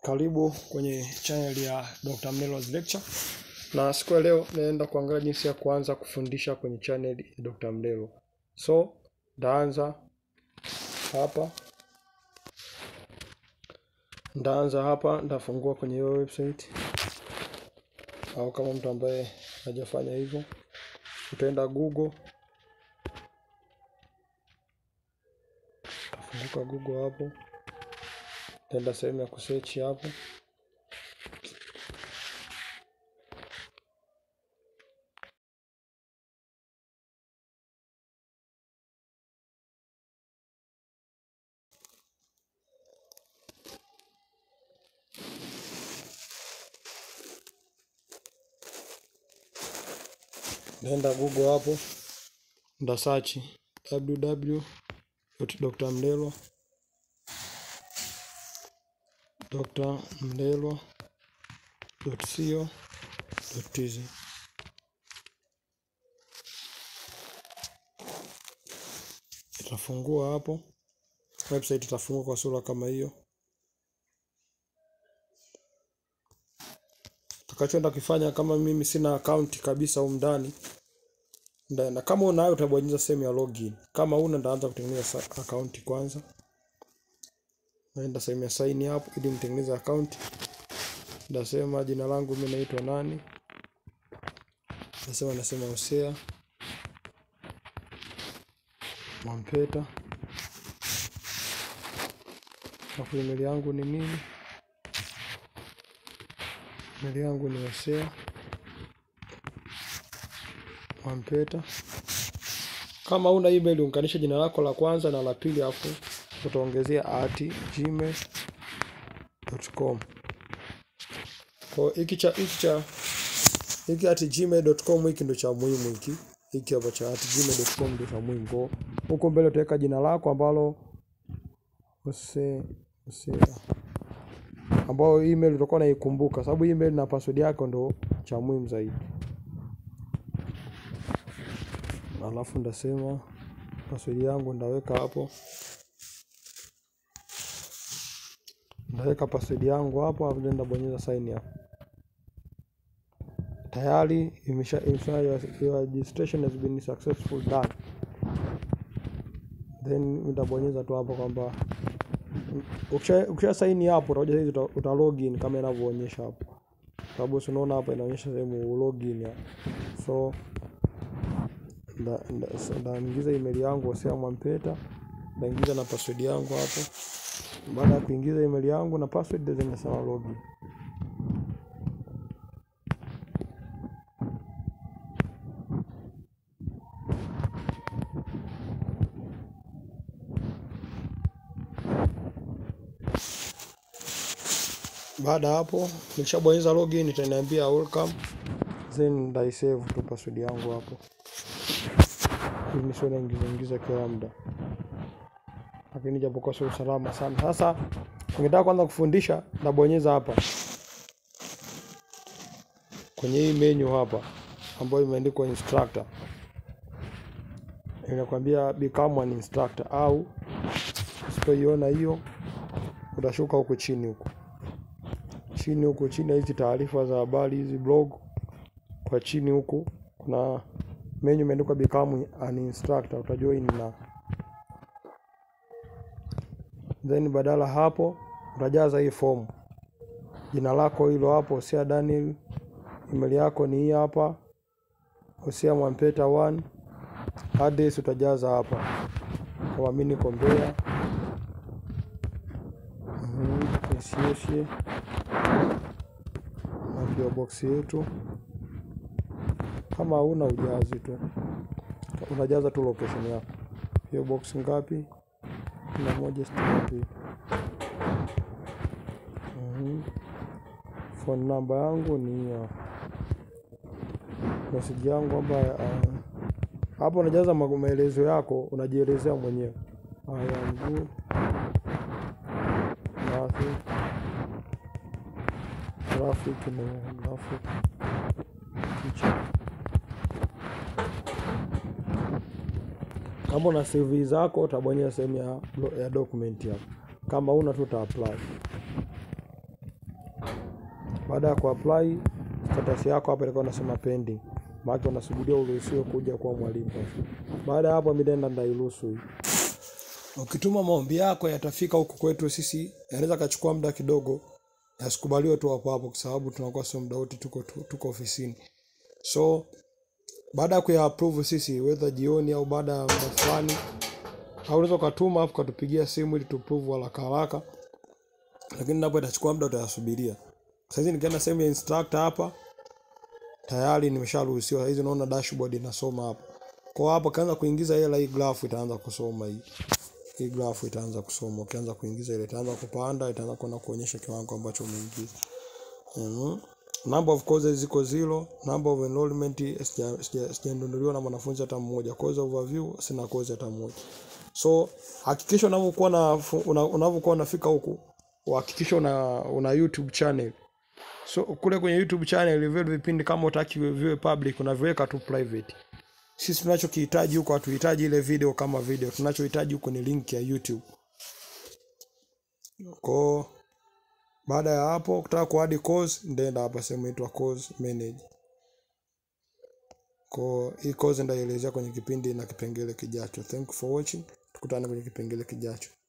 Karibu kwenye channel ya Dr. Mlelwa's lecture. Na siku ya leo naenda kuangalia jinsi ya kuanza kufundisha kwenye channel ya Dr. Mlelwa. So, ndaanza hapa, ndafungua kwenye hiyo website. Au kama mtu ambaye hajafanya hivyo, utaenda Google. Funguka Google hapo. Utaenda sehemu ya kusearch hapo. Nenda Google hapo, nda search www.drmlelwa.co.tz. Itafungua hapo, website itafungua kwa sura kama hiyo. Utakachoenda kufanya, kama mimi sina account kabisa huko ndani, na kama unayo utabonyeza sehemu ya login. Kama una, ndaanza kutengeneza account kwanza. Naenda sehemu ya sign up ili nitengeneze account. Ndasema jina langu mimi naitwa nani. Nasema Hosea Mwampeta. Na email yangu ni nini? Email yangu ni Hosea Mwampeta. Kama una email, unganisha jina lako la kwanza na la pili, afu utaongezea @gmail.com. Kwa hiki @gmail.com hiki ndio cha muhimu hiki. Hiki hapa cha @gmail.com ndio cha muhimu. Kwa huko mbele utaweka jina lako ambalo Hosea ambao email utakuwa unaikumbuka, sababu email na password yako ndio cha muhimu zaidi. Alafu ndasema password yangu ndaweka hapo. Ndaweka password yangu hapo, hapo ndio ndabonyeza sign up. Tayari your registration has been successful done. Then ndabonyeza tu hapo kwamba ukisha sign up utakuja hizi uta login kama inavyoonyesha hapo. Sababu unaona hapa inaonyesha sehemu login ya. So ndaingiza email yangu Hosea Mwampeta, ndaingiza na password yangu hapo. Baada ya kuingiza email yangu na password, ndio nasema login. Baada hapo nikishabonyeza login itaniambia welcome, then ndaisave tu password yangu hapo. Mimi sio naingiza kila muda, lakini japokuwa sio salama sana. Sasa ungetaka kwanza kufundisha, ndabonyeza hapa kwenye hii menu hapa ambayo imeandikwa instructor. Inakwambia become an instructor, au usipoiona hiyo utashuka huko chini huko. Chini hizi taarifa za habari hizi blog, kwa chini huko kuna menu imeandikwa become an instructor, utajoin na. Then badala hapo utajaza hii form. Jina lako hilo hapo, Hosea Daniel. Email yako ni hii hapa, Hosea Mwampeta 1. Address utajaza hapa. Kwa mimi niko Mbeya. Sisi ndio box yetu. Kama una ujazi tu, unajaza tu location yako. Hiyo box ngapi? 162. Phone number yangu ni hiyo. Message yangu hapa. Hapo unajaza maelezo yako, unajielezea mwenyewe. I am good. Graphic teacher. Kama una CV zako utabonyeza sehemu ya document hapo. Kama una tu apply. Baada ya kuapply status yako hapa ilikuwa inasema pending. Maana unasubiria uruhusiwe kuja kwa mwalimu. Baada ya hapo mimi ndairuhusu hii. Ukituma maombi yako yatafika huku kwetu sisi, yanaweza kachukua muda kidogo, yasikubaliwe tu hapo hapo kwa sababu tunakuwa sio muda wote tuko ofisini. So baada ya kuapprove sisi whether jioni au baada ya muda fulani, au unaweza kutuma afu katupigia simu ili tuprove haraka, lakini napo itachukua muda utayasubiria. Sasa hizi nikienda sehemu ya instructor hapa tayari nimesharuhusiwa. Hizi unaona dashboard inasoma hapa. Kwa hapo kaanza kuingiza hela, hii graph itaanza kusoma hii. Hii graph itaanza kusoma. Ukianza kuingiza ile itaanza kupanda, itaanza kuonyesha kiwango ambacho umeingiza. Number of courses ziko 0, number of enrollment sijaendelea na mwanafunzi hata mmoja. Course overview sina course hata mmoja. So hakikisha unapokuwa unafika huku, hakikisha una YouTube channel. So kule kwenye YouTube channel vile vipindi kama utaki viwe public unaviweka tu private. Sisi tunachokihitaji huko, hatuhitaji ile video kama video. Tunachohitaji huko ni link ya YouTube. Kwa baada ya hapo ukitaka kuadd course nenda hapa sehemu inaitwa course manage. Kwa hii course ndaelezea kwenye kipindi na kipengele kijacho. Thank you for watching. Tukutane kwenye kipengele kijacho.